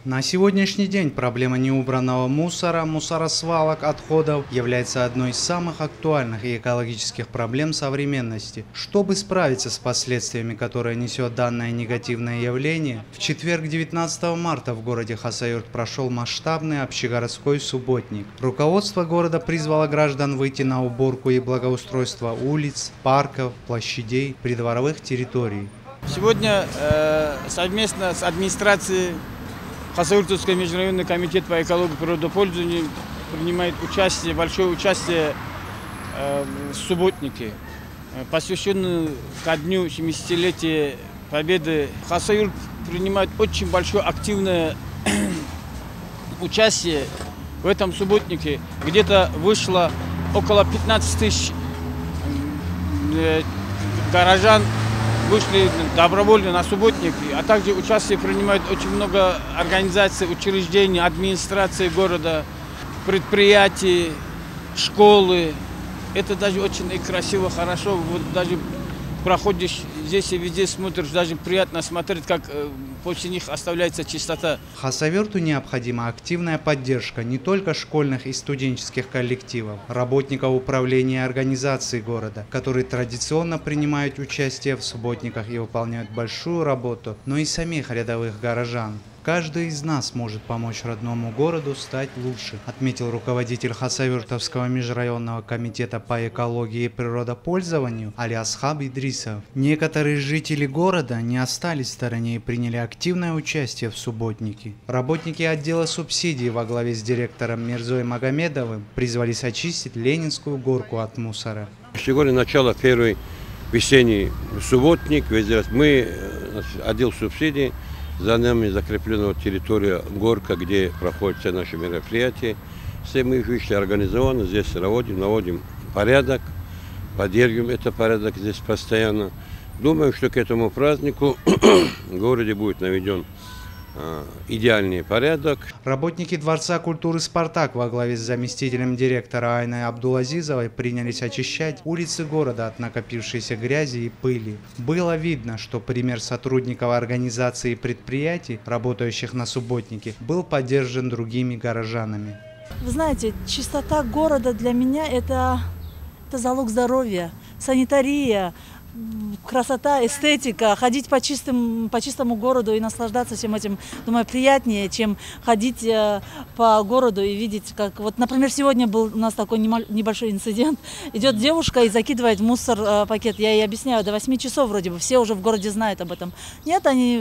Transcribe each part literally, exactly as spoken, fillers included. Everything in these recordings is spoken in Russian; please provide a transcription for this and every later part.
На сегодняшний день проблема неубранного мусора, мусоросвалок, отходов является одной из самых актуальных и экологических проблем современности. Чтобы справиться с последствиями, которые несет данное негативное явление, в четверг девятнадцатого марта в городе Хасавюрт прошел масштабный общегородской субботник. Руководство города призвало граждан выйти на уборку и благоустройство улиц, парков, площадей, придворовых территорий. Сегодня э, совместно с администрацией Хасавюртовский межрайонный комитет по экологии и природопользованию принимает участие, большое участие э, в субботнике, посвященном ко дню семидесятилетия Победы. Хасавюрт принимает очень большое активное участие в этом субботнике. Где-то вышло около пятнадцати тысяч э, горожан. Вышли добровольно на субботник, а также участие принимают очень много организаций, учреждений, администрации города, предприятий, школы. Это даже очень и красиво, хорошо. Вот даже проходишь здесь и везде смотришь, даже приятно смотреть, как после них оставляется чистота. Хасавюрту необходима активная поддержка не только школьных и студенческих коллективов, работников управления и организаций города, которые традиционно принимают участие в субботниках и выполняют большую работу, но и самих рядовых горожан. Каждый из нас может помочь родному городу стать лучше, отметил руководитель Хасавюртовского межрайонного комитета по экологии и природопользованию Алиасхаб Идрисов. Некоторые жители города не остались в стороне и приняли активное участие в субботнике. Работники отдела субсидий во главе с директором Мирзой Магомедовым призвались очистить Ленинскую горку от мусора. Сегодня начало первый весенний субботник. Мы, отдел субсидий, за нами закреплена территория горка, где проходят все наши мероприятия. Все мы вышли организованно, здесь наводим, наводим порядок, поддерживаем этот порядок здесь постоянно. Думаю, что к этому празднику в городе будет наведен э, идеальный порядок. Работники Дворца культуры «Спартак» во главе с заместителем директора Айной Абдулазизовой принялись очищать улицы города от накопившейся грязи и пыли. Было видно, что пример сотрудников организаций и предприятий, работающих на субботнике, был поддержан другими горожанами. Вы знаете, чистота города для меня это, это залог здоровья, санитария, красота, эстетика. Ходить по, чистым, по чистому городу и наслаждаться всем этим, думаю, приятнее, чем ходить э, по городу и видеть, как... Вот, например, сегодня был у нас такой небольшой инцидент. Идет девушка и закидывает в мусор э, пакет. Я ей объясняю, до восьми часов вроде бы, все уже в городе знают об этом. Нет, они...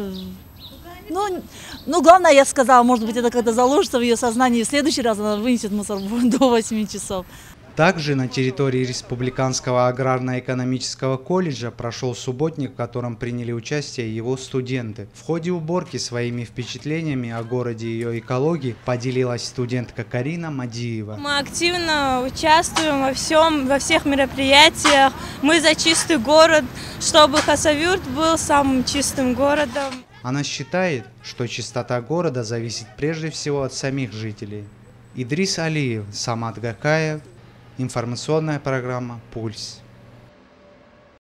Ну, ну, главное, я сказала, может быть, это когда заложится в ее сознании, в следующий раз она вынесет мусор до восьми часов. Также на территории Республиканского аграрно-экономического колледжа прошел субботник, в котором приняли участие его студенты. В ходе уборки своими впечатлениями о городе и ее экологии поделилась студентка Карина Мадиева. Мы активно участвуем во всем, во всех мероприятиях. Мы за чистый город, чтобы Хасавюрт был самым чистым городом. Она считает, что чистота города зависит прежде всего от самих жителей. Идрис Алиев, Самат Гакаев. Информационная программа «Пульс».